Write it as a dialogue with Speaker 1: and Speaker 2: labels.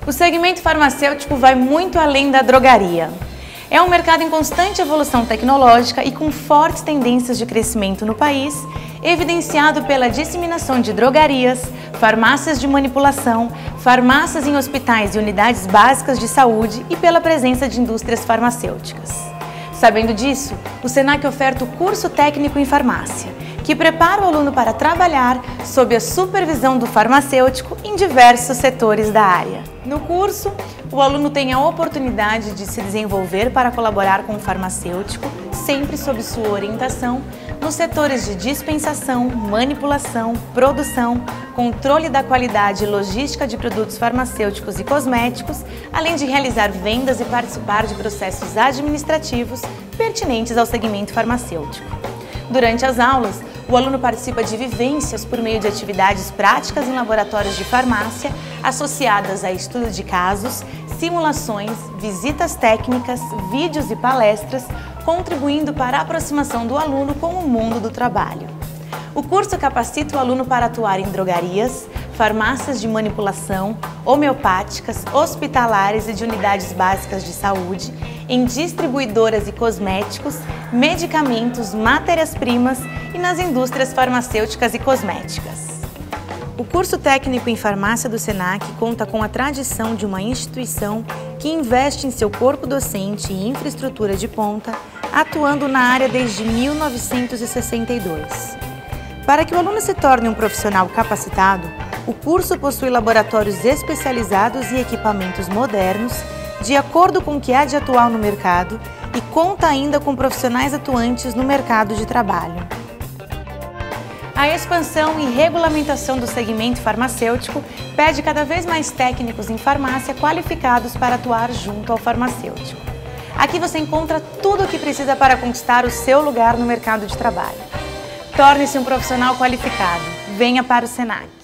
Speaker 1: O segmento farmacêutico vai muito além da drogaria. É um mercado em constante evolução tecnológica e com fortes tendências de crescimento no país, evidenciado pela disseminação de drogarias, farmácias de manipulação, farmácias em hospitais e unidades básicas de saúde e pela presença de indústrias farmacêuticas. Sabendo disso, o Senac oferta o curso técnico em farmácia, que prepara o aluno para trabalhar sob a supervisão do farmacêutico em diversos setores da área. No curso, o aluno tem a oportunidade de se desenvolver para colaborar com o farmacêutico, sempre sob sua orientação, nos setores de dispensação, manipulação, produção, controle da qualidade e logística de produtos farmacêuticos e cosméticos, além de realizar vendas e participar de processos administrativos pertinentes ao segmento farmacêutico. Durante as aulas, o aluno participa de vivências por meio de atividades práticas em laboratórios de farmácia, associadas a estudo de casos, simulações, visitas técnicas, vídeos e palestras, contribuindo para a aproximação do aluno com o mundo do trabalho. O curso capacita o aluno para atuar em drogarias, farmácias de manipulação, homeopáticas, hospitalares e de unidades básicas de saúde, em distribuidoras e cosméticos, medicamentos, matérias-primas e nas indústrias farmacêuticas e cosméticas. O curso técnico em farmácia do Senac conta com a tradição de uma instituição que investe em seu corpo docente e infraestrutura de ponta, atuando na área desde 1962. Para que o aluno se torne um profissional capacitado, o curso possui laboratórios especializados e equipamentos modernos, de acordo com o que há de atual no mercado, e conta ainda com profissionais atuantes no mercado de trabalho. A expansão e regulamentação do segmento farmacêutico pede cada vez mais técnicos em farmácia qualificados para atuar junto ao farmacêutico. Aqui você encontra tudo o que precisa para conquistar o seu lugar no mercado de trabalho. Torne-se um profissional qualificado. Venha para o Senac.